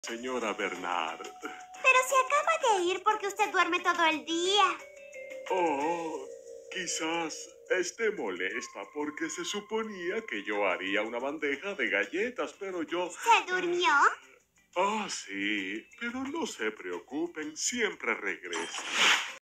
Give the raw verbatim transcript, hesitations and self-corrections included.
Señora Bernard. Pero se acaba de ir porque usted duerme todo el día. Oh, quizás esté molesta porque se suponía que yo haría una bandeja de galletas, pero yo... ¿Se durmió? Ah, sí, pero no se preocupen, siempre regreso.